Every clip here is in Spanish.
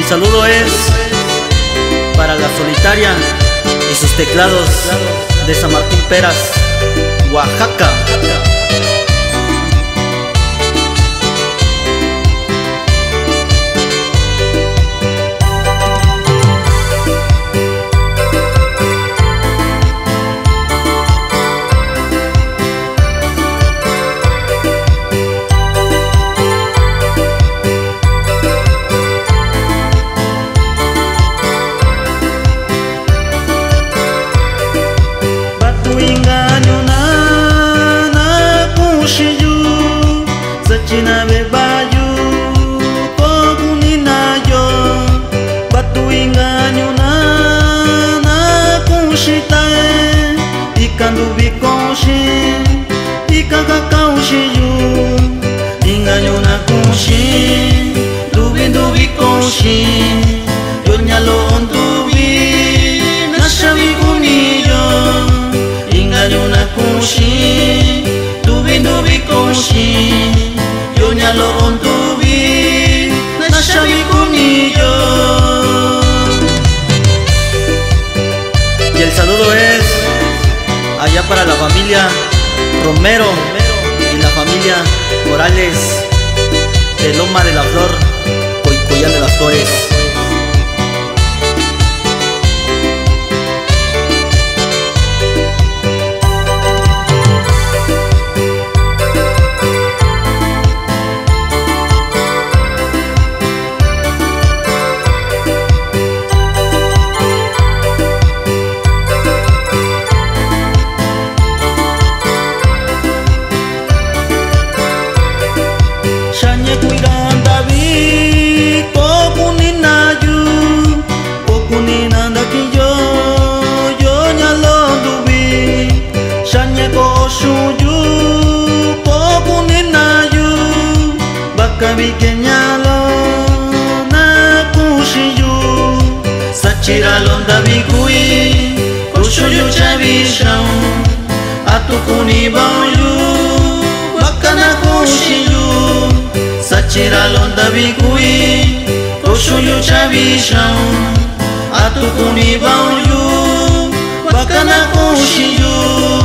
saludo es para La Solitaria y sus teclados de San Martín Peras, Oaxaca. China be bayu kogunina yo batu engaño na kushitae ikandu bikoshi ikakakaushi yu engaño na kushi dubindo bikoshi yo nyalon dubi na shabi kunillo engaño na kushi dubindo bikoshi yo nyalon tubi na shabi kunillo. Y el saludo es allá para la familia Romero y la familia Morales de Loma de la Flor, Coycollán de las Flores. Sachira londa bigui, kushuyu chabishau, atukuni bauyu, bakana kushiyu. Sachira londa bigui, kushuyu chabishau, atukuni bauyu, bakana kushiyu.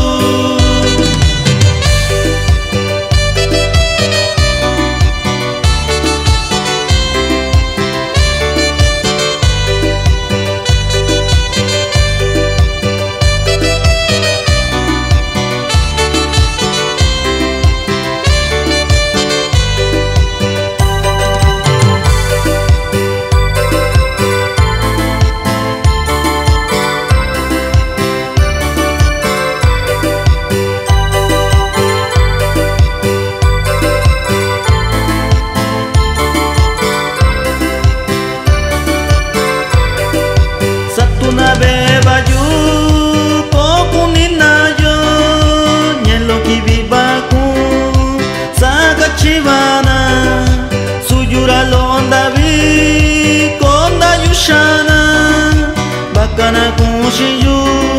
Suyura londa vi konda yushana bakana kushiyu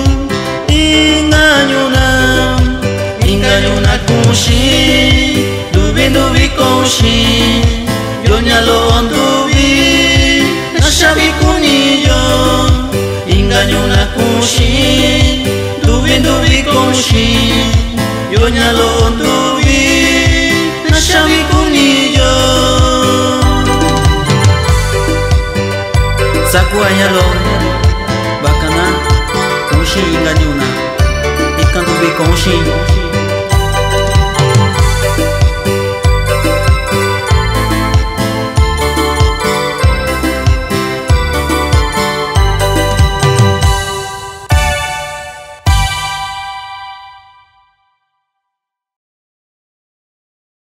ingaño na kushi dubi koshi yo nyalon dubi na shabi kunillo ingaño na kushi dubi koshi yo nyalon dubi na shabi kunillo. Saku anyalon bakana kushi engañona ikandu bikoshi